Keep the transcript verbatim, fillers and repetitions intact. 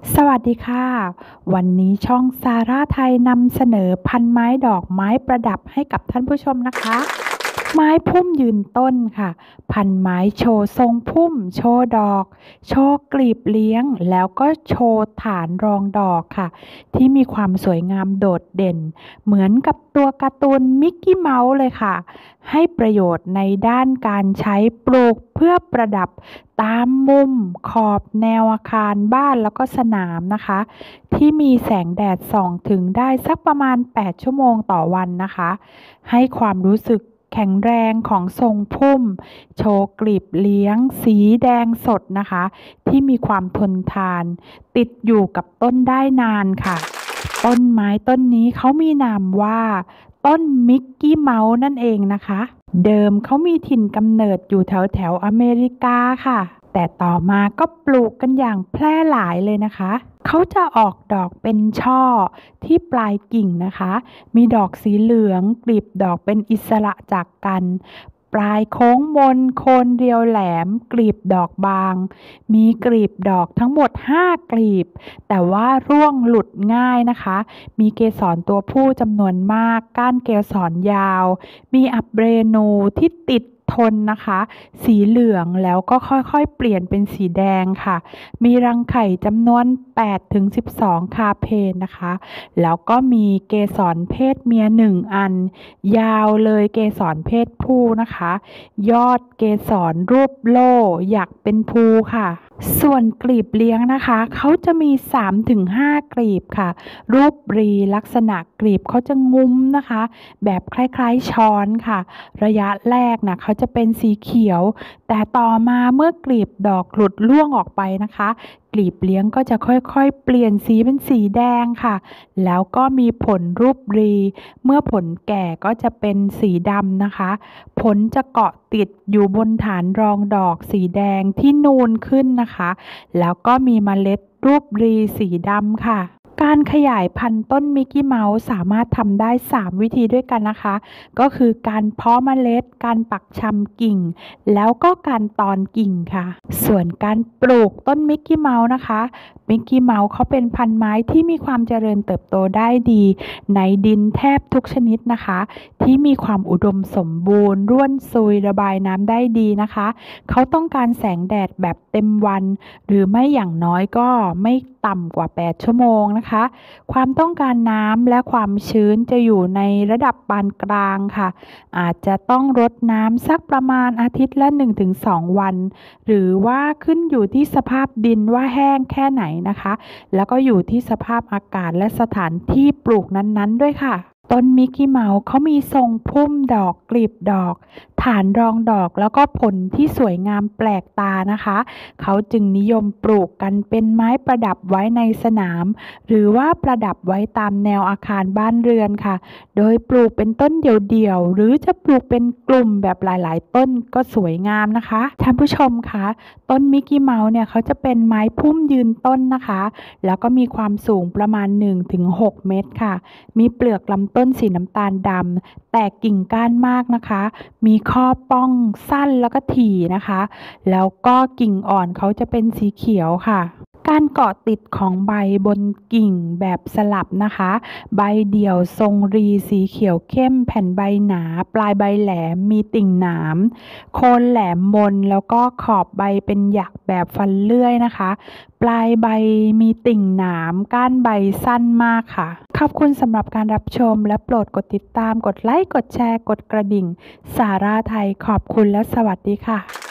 สวัสดีค่ะวันนี้ช่องซาร่าไทยนำเสนอพันไม้ดอกไม้ประดับให้กับท่านผู้ชมนะคะไม้พุ่มยืนต้นค่ะพันไม้โชว์ทรงพุ่มโชว์ดอกโชว์กลีบเลี้ยงแล้วก็โชว์ฐานรองดอกค่ะที่มีความสวยงามโดดเด่นเหมือนกับตัวการ์ตูนมิกกี้เมาส์เลยค่ะให้ประโยชน์ในด้านการใช้ปลูกเพื่อประดับตามมุมขอบแนวอาคารบ้านแล้วก็สนามนะคะที่มีแสงแดดส่องถึงได้สักประมาณแปดชั่วโมงต่อวันนะคะให้ความรู้สึกแข็งแรงของทรงพุ่มโชว์กลีบเลี้ยงสีแดงสดนะคะที่มีความทนทานติดอยู่กับต้นได้นานค่ะต้นไม้ต้นนี้เขามีนามว่าต้นมิกกี้เมาส์นั่นเองนะคะเดิมเขามีถิ่นกำเนิดอยู่แถวแถวอเมริกาค่ะแต่ต่อมาก็ปลูกกันอย่างแพร่หลายเลยนะคะเขาจะออกดอกเป็นช่อที่ปลายกิ่งนะคะมีดอกสีเหลืองกลีบดอกเป็นอิสระจากกันปลายโค้งมนโคนเรียวแหลมกลีบดอกบางมีกลีบดอกทั้งหมดห้ากลีบแต่ว่าร่วงหลุดง่ายนะคะมีเกสรตัวผู้จำนวนมากก้านเกสรยาวมีอับเรนูที่ติดทนนะคะสีเหลืองแล้วก็ค่อยๆเปลี่ยนเป็นสีแดงค่ะมีรังไข่จำนวนแปดถึงสิบสองคาเพนนะคะแล้วก็มีเกสรเพศเมียหนึ่งอันยาวเลยเกสรเพศผู้นะคะยอดเกสรรูปโล่อยากเป็นภูค่ะส่วนกลีบเลี้ยงนะคะเขาจะมี สามถึงห้า กลีบค่ะรูปรีลักษณะกลีบเขาจะงุ้มนะคะแบบคล้ายๆช้อนค่ะระยะแรกนะเขาจะเป็นสีเขียวแต่ต่อมาเมื่อกลีบดอกหลุดร่วงออกไปนะคะกลีบเลี้ยงก็จะค่อยๆเปลี่ยนสีเป็นสีแดงค่ะแล้วก็มีผลรูปรีเมื่อผลแก่ก็จะเป็นสีดำนะคะผลจะเกาะติดอยู่บนฐานรองดอกสีแดงที่นูนขึ้นนะคะแล้วก็มีเมล็ดรูปรีสีดำค่ะการขยายพันธุ์ต้นมิกกี้เมาส์สามารถทำได้สามวิธีด้วยกันนะคะก็คือการเพาะเมล็ดการปักชำกิ่งแล้วก็การตอนกิ่งค่ะส่วนการปลูกต้นมิกกี้เมาส์นะคะมิกกี้เมาส์เขาเป็นพันธุ์ไม้ที่มีความเจริญเติบโตได้ดีในดินแทบทุกชนิดนะคะที่มีความอุดมสมบูรณ์ร่วนซุยระบายน้ำได้ดีนะคะเขาต้องการแสงแดดแบบเต็มวันหรือไม่อย่างน้อยก็ไม่ต่ำกว่าแปดชั่วโมงนะคะความต้องการน้ำและความชื้นจะอยู่ในระดับปานกลางค่ะอาจจะต้องรดน้ำสักประมาณอาทิตย์ละ หนึ่งถึงสอง วันหรือว่าขึ้นอยู่ที่สภาพดินว่าแห้งแค่ไหนนะคะแล้วก็อยู่ที่สภาพอากาศและสถานที่ปลูกนั้นๆด้วยค่ะต้นมิกกี้เมาส์เขามีทรงพุ่มดอกกลีบดอกฐานรองดอกแล้วก็ผลที่สวยงามแปลกตานะคะเขาจึงนิยมปลูกกันเป็นไม้ประดับไว้ในสนามหรือว่าประดับไว้ตามแนวอาคารบ้านเรือนค่ะโดยปลูกเป็นต้นเดี่ยวๆหรือจะปลูกเป็นกลุ่มแบบหลายๆต้นก็สวยงามนะคะท่านผู้ชมคะต้นมิกกี้เมาส์เนี่ยเขาจะเป็นไม้พุ่มยืนต้นนะคะแล้วก็มีความสูงประมาณ หนึ่งถึงหก เมตรค่ะมีเปลือกลำต้นสีน้ำตาลดำแตกกิ่งก้านมากนะคะมีข้อป้องสั้นแล้วก็ถี่นะคะแล้วก็กิ่งอ่อนเขาจะเป็นสีเขียวค่ะการเกาะติดของใบบนกิ่งแบบสลับนะคะใบเดี่ยวทรงรีสีเขียวเข้มแผ่นใบหนาปลายใบแหลมมีติ่งหนามโคนแหลมมนแล้วก็ขอบใบเป็นหยักแบบฟันเลื่อยนะคะปลายใบมีติ่งหนามก้านใบสั้นมากค่ะขอบคุณสำหรับการรับชมและโปรดกดติดตามกดไลค์กดแชร์กดกระดิ่งสาราไทยขอบคุณและสวัสดีค่ะ